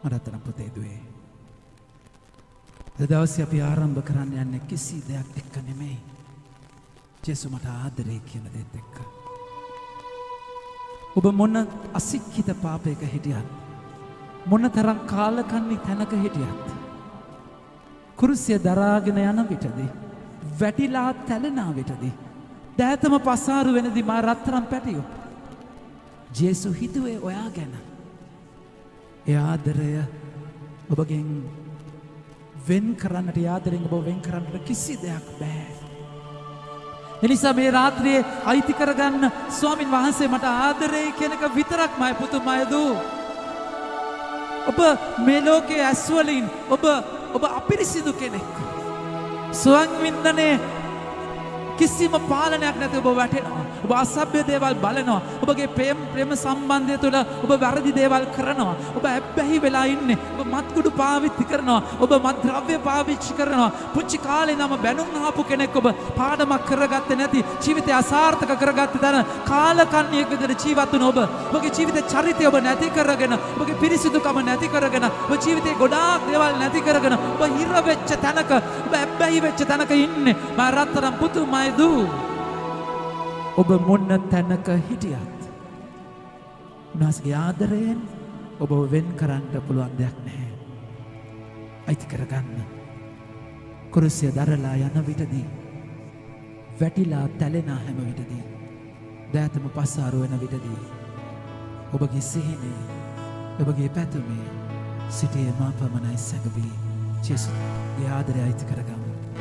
මරතන පුතේ දුවේ. අද දවසේ අපි ආරම්භ කරන්න යන්නේ කිසි දෙයක් එක්ක නෙමෙයි. ජේසු මට ආදරේ කියන දෙත් එක්ක. ඔබ මොන අසික්කිත පාපයක හිටියත්, මොන තරම් කාලකන්ණි තැනක හිටියත්, කුරුසිය දරාගෙන යන විටදී, වැටිලා තැලෙන විටදී, දෑතම පසාරු වෙනදී මා රත්තරන් පැටියෝ. ජේසු හිතුවේ ඔයා ගැන. ඒ ආදරය ඔබගෙන් වෙන් කරන්නට, ආදරෙන් ඔබ වෙන් කරන්නට කිසි දෙයක් බෑ. එනිසා මේ රාත්‍රියේ අයිති කරගන්න ස්වාමින් වහන්සේ මට ආදරේ කියන එක විතරක්මයි පුතුමයි දූ. ඔබ මේ ලෝකයේ ඇස් වලින් ඔබ අපිරිසිදු කෙනෙක්. ස්වයං වින්දනයේ කිසිම පාලනයක් නැති ඔබ වැටෙනවා. ඔබ අසභ්‍ය දේවල් බලනවා. ඔබගේ ප්‍රේම සම්බන්ධය තුළ ඔබ වැරදි දේවල් කරනවා. ඔබ ඇබ්බැහි වෙලා ඉන්නේ. ඔබ මත්කුඩු පාවිච්චි කරනවා. ඔබ මත්ද්‍රව්‍ය පාවිච්චි කරනවා. පුංචි කාලේ නම බැනුම් ආපු කෙනෙක් ඔබ පාඩමක් කරගත්තේ නැති, ජීවිතය අසාර්ථක කරගත්තේ තන කාලකන්ණියෙක් විදිහට ජීවත් වුණ ඔබ, ඔබගේ ජීවිතේ චරිතය ඔබ නැති කරගෙන, ඔබගේ පිරිසිදුකම නැති කරගෙන, ඔබ ජීවිතේ ගොඩාක් දේවල් නැති කරගෙන, ඔබ හිර වෙච්ච තැනක, ඔබ ඇබ්බැහි වෙච්ච තැනක ඉන්නේ. මා රත්තරන් පුතුමයි දූ. ඔබ මොන තැනක හිටියත් උන්වහන්සේගේ ආදරයෙන් ඔබ වෙන් කරන්න පුළුවන් දෙයක් නැහැ. අයිති කරගන්න. කුරුසිය දරලා යන විටදී, වැටිලා තැලෙන හැම විටදී, දෑතම පස්සාරු වෙන විටදී, ඔබගේ සිහිනේ, ඔබගේ පැතුමේ සිටියේ මා පමණයි සැඟවී. ජේසුගේ ආදරය අයිති කරගන්න.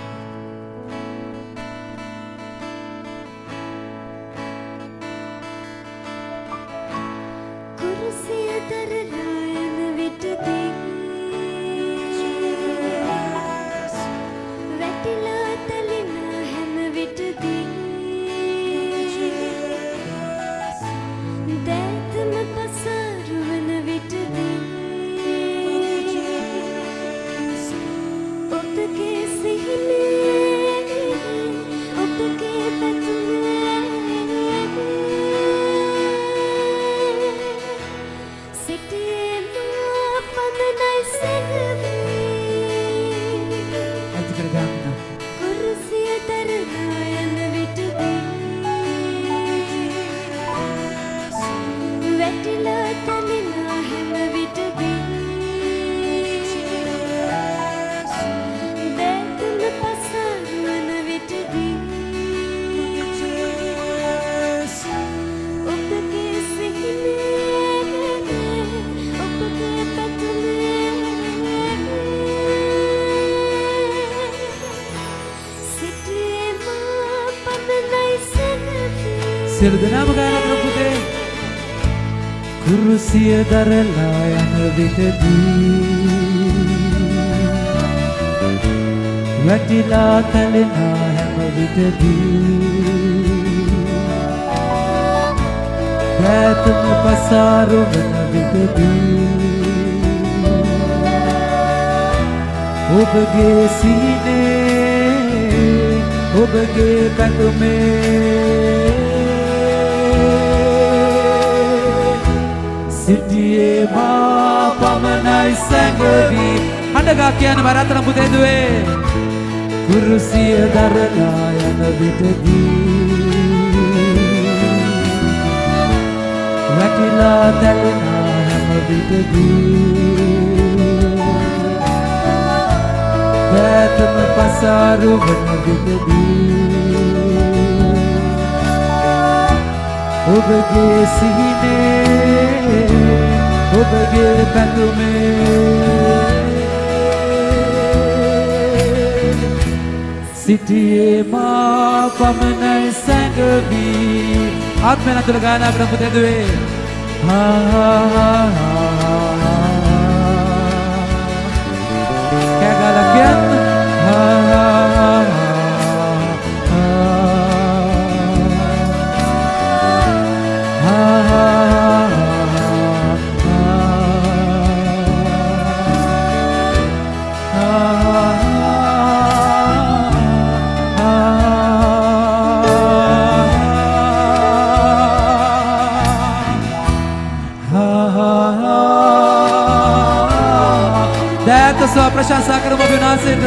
සියලු දෙනාම ගායනා කරමු පුතේ. කුරුසිය දරලා යන විටදී, වැටිලා තැලෙන හැම විටදී, දෑතම පසාරු වෙන විටදී, ඔබගේ සීනේ, ඔබගේ පැතුමේ සිටියේ මා පමණයි සැඟවී. හඬගා කියන වරතරම් පුතේ දුවේ. කුරුසිය දරලා යන විටදී, වැටිලා තැලෙන හැම විටදී, දෑතම පසාරු වන විටදී, ඔබගේ සිහිනේ, ඔබගේ පැතුමේ සිටියේ මා පමණයි සැඟවී. ආත්මය නතුල ගායනා කරමු පුතේ දුවේ. කෑගාලා කියන්න. ha ha ha දෑතස්වා ප්‍රශංසා කරමු අපි උන්වහන්සේට.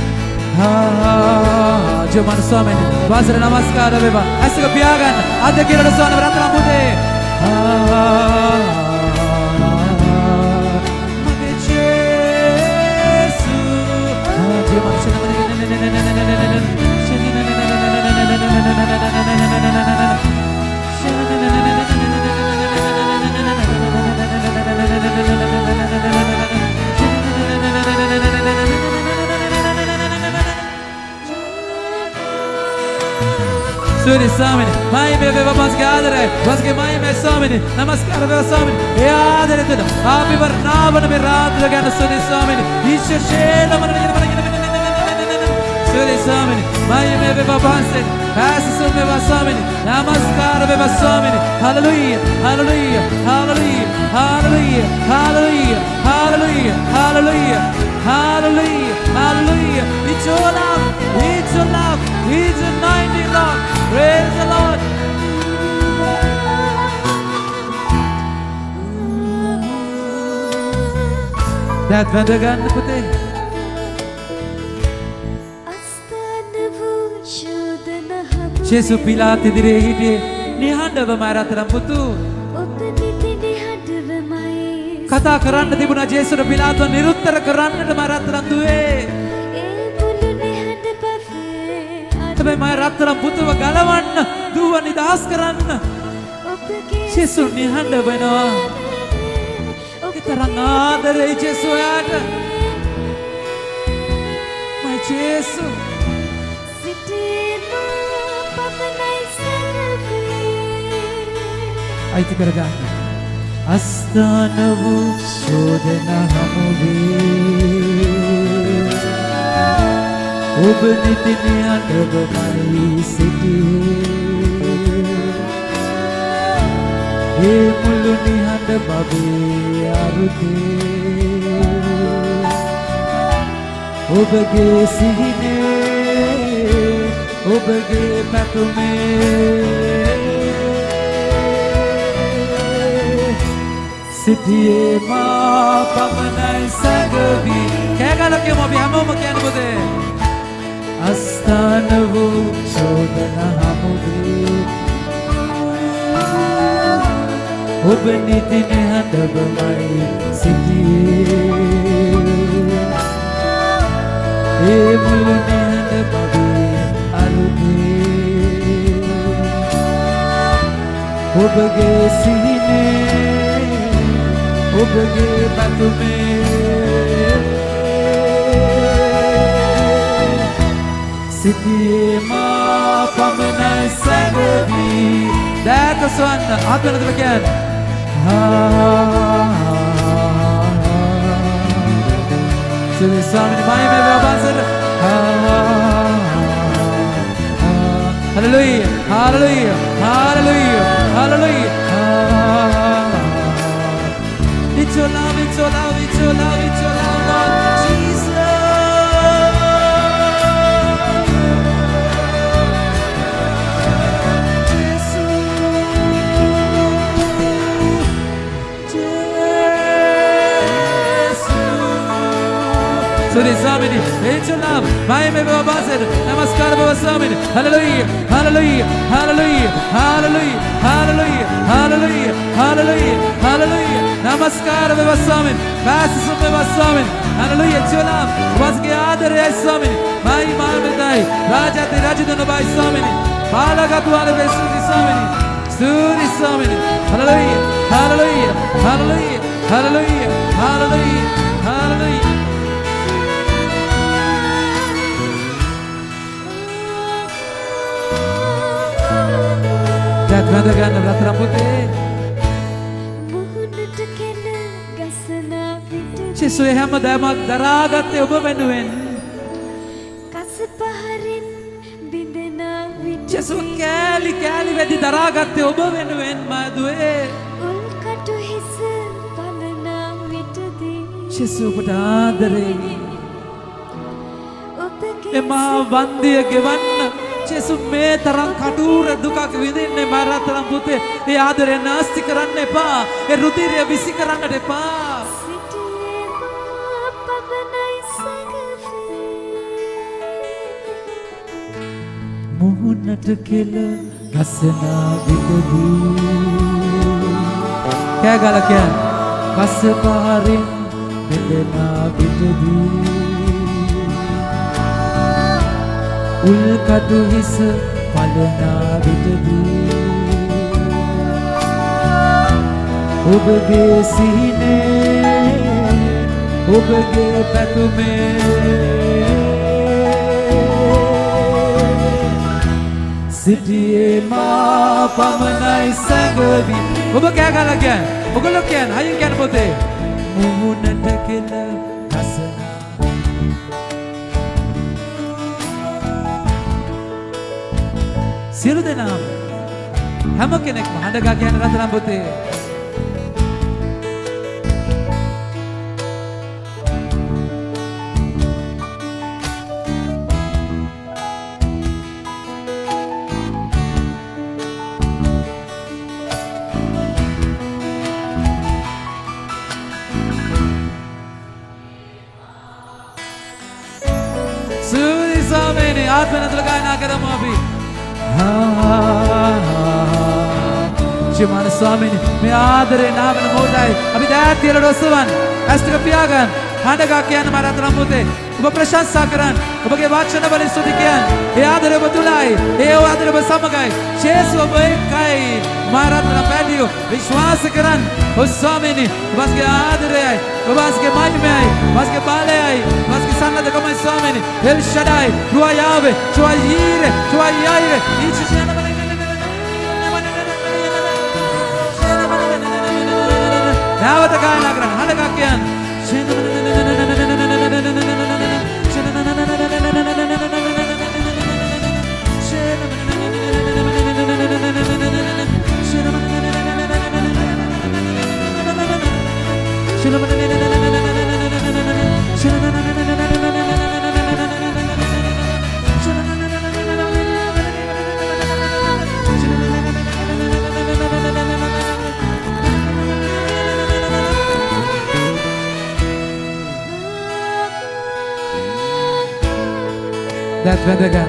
ජයමන් ස්වාමීනි වාසර නමස්කාර වේවා. ඇසක පියාගන්න. අද කියලා ස්වාමීනි රත්නම් පුතේ. මගේ ජේසු. Jayaman Suri Swamini, mai me veva paske adare, paske mai me Swamini, namaskar veva Swamini, e adare tuda, api varnavana me ratra gana Suri Swamini, Isha shela Suri Swamini, mai me veva paske, Pastor veva Swamini, namaskar veva Swamini, hallelujah, hallelujah, hallelujah, hallelujah, hallelujah, hallelujah, hallelujah, hallelujah, hallelujah, it's your love, it's your love, it's anointing Lord. Praise the Lord. That වැඳගන්න පුතේ. ජේසු පිලාත් ඉදිරියේ හිටියේ නිහඬවම රත්නම් පුතු. කතා කරන්න තිබුණා ජේසුට පිලාත්ව නිරුත්තර කරන්නටම රත්නම් දුවේ. හැබැයි මම රත්නම් පුතුව ගලවන්න දුව නිදහස් කරන්න ජේසු නිහඬ වෙනවා. තරම් ආදරේ ජේසු යාට. මයි ජේසු අයිති කරගන්න. අස්ථාන වූ ශෝධන හමුවේ ඔබ නිතින් අඬවමයි සිටියේ. ඒ මුළු නිහඬ බවේ අරුතේ ඔබගේ සිහිනේ ඔබගේ පැතුමේ සිටියේ මා පමණයි සැඟවී. කෑගල කියමු අපි හැමෝම කියන්න පුතේ. අස්ථාන වූ චෝදන හමුවේ ඔබ නිති නිහඬවමයි සිටියේ. ඒ මුළු නිහඬ බවේ අරුතේ ඔබගේ සිහිනේ ඔබගේ පැතුමේ සිටියේ මා පමණයි සැඟවී. දෑත සොන්න ආත්මනතර කියන්න. Suri Swamini mai me veva paske. Hallelujah, hallelujah, hallelujah, hallelujah. It's your love, it's your love, it's your love, it's your love, Lord Jesus. Suri Swamini, it's your love. Mai me veva paske. Namaskar veva Swamini. Hallelujah, hallelujah, hallelujah, hallelujah, hallelujah, hallelujah, hallelujah, hallelujah. Namaskar veva Swamini. Pastor veva Swamini. Hallelujah, it's your love. Paske adare Swamini. Mai malmetai. Rajati Rajadana bai Swamini. Palagatuale Suri Swamini. Suri Swamini. Hallelujah, hallelujah, hallelujah, hallelujah, hallelujah, hallelujah. That වැඳගන්න Ratnam පුතේ. ජේසු හැම දෑමක් දරාගත්තේ ඔබ වෙනුවෙන්. ජේසු කෑලි කෑලි වෙදි දරාගත්තේ ඔබ වෙනුවෙන් මාදුවේ. ජේසු ඔබට ආදරේ. එමා වන්දිය ගෙවන්න ජේසු මේ තරම් කටුර දුකක් විඳින්නේ මා රත්නම් පුතේ. ඒ ආදරය නාස්ති කරන්න එපා. ඒ රුධිරය විසි කරන්නට එපා. මුහුණට කෙල ගසනා විටදී කෑ ගල කියන්න කස පාරින් බෙදනා විටදී උල් කටු හිස පලනා විටදී ඔබගේ සිහිනේ ඔබගේ පැතුමේ සිටියේ මා පමණයි සැඟවි ඔබ කෑ ගහලා කියන්න ඔගොල්ලෝ කියන්න හයියෙන් කියන්න පොතේ මුහුණට කෙල ගසනා සියලු දෙනාම හැම කෙනෙක්ම හඬගා කියන රත්නම් පොතේ ආත්මනතුල ගායනා කරමු අපි ජීවමාන ස්වාමීනි මේ ආදරේ නාමන මොහොතයි අපි දෑත් තියලා ඔස්සවන්න ඇස් ටික පියාගන්න හඬගා කියන්න මම රත්නම් පුතේ ඔබ ප්‍රශංසා කරන්න ඔබගේ වාචන වලින් ස්තුති කියන්න ඒ ආදරය ඔබ තුලයි ඒ ආදරය ඔබ සමගයි ජේසුස් ඔබ එක්කයි මම රත්නම් පැඩියෝ විශ්වාස කරන්න ඔබ ස්වාමීනි ඔබගේ ආදරයයි ඔබගේ මහිමයයි ඔබගේ බලයයි ඔබගේ සන්නදකමයි ස්වාමීනි එල් ෂඩයි රුවා යාවේ රුවා යීරේ රුවා යායේ ඉච්ඡාන නැවත ගායනා කරන්න හඬගා කියන්න That's වැදගත්.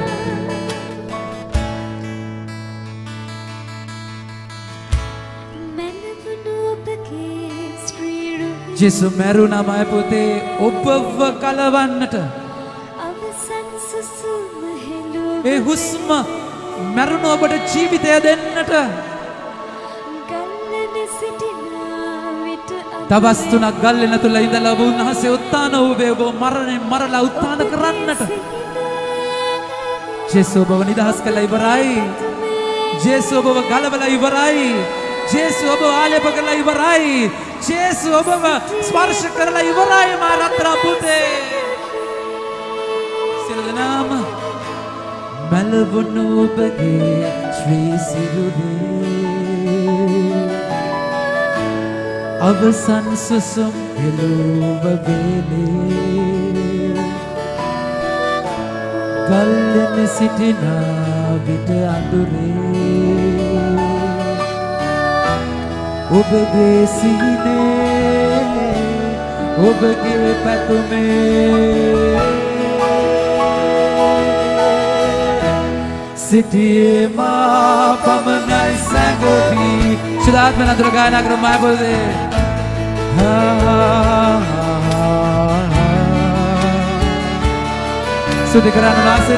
ජේසු මරුණා මය පුතේ ඔබව කලවන්නට ඒ හුස්ම මරුණ ඔබට ජීවිතය දෙන්නට දවස් 3ක් ගල්ලෙන තුල ඉඳලා ඔබ උන්වහන්සේ උත්තාන වූ ඔබ මරණයෙන් මරලා උත්තාන කරන්නට ජේසු ඔබව නිදහස් කළා ඉවරයි ජේසු ඔබව ගලවලා ඉවරයි ජේසු ඔබව ආලේප කළා ඉවරයි ජේසු ඔබව ස්පර්ශ කරලා ඉවරයි මා රත්නම් පුතේ සියලු දෙනාම මලවුණු ඔබගේ ශ්‍රී සිරුරේ අවසන් සුසුම් හෙළුව වේලේ ගල්ලෙන සිටින විට අඳුරේ ඔබගේ සිහිනේ ඔබගේ පැතුමේ සිටියේ මා පමණයි සැඟවි සුදාත්ම නතුර ගායනා කරමු මා පොතේ සුදි කරන්න වාසෙට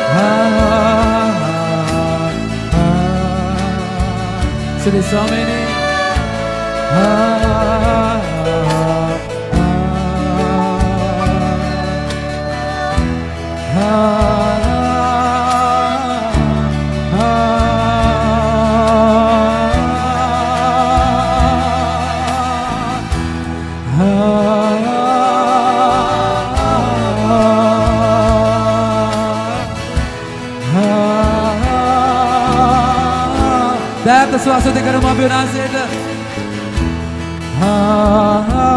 සුදි ස්වාමීනි දැත ස්වාසුති කරමු අපි උන්වහන්සේට